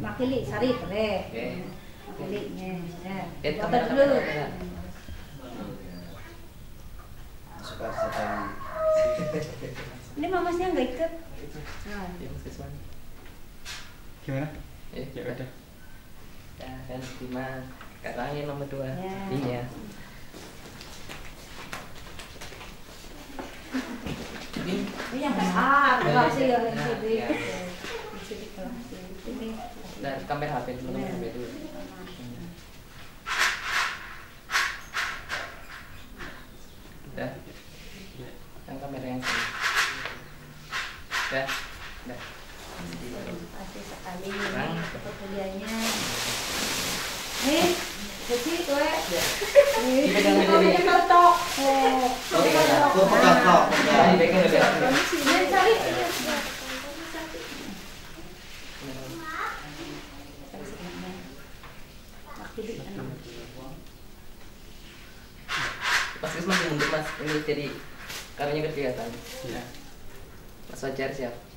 makili sari boleh. Oke. Makilinya. Ya. Itu Foto dulu. Suka sekali. Ini mamasnya nggak ikut. Nah. Gimana? Ya Ya udah. Ya kan Dimas. Sekarang yang nomor 2. Ya. Iya. Ini yang besar, kelas sih ya. Nah, Di ya. sini kelas ini. Dan kamera HP dulu, nomor HP dulu. Udah. Yang kamera yang sini. Udah. Udah. Kasih sekali Nah. ini kepeduliannya. Nih, jadi gue. Dipegang aja, Bi. Ini cocok. Oke, udah. Gua pegang kok. Nah, dipegang udah. Ini cari. Mas Gus masih mundur Mas, ini jadi karunya kelihatan. Iya. Mas Fajar siap.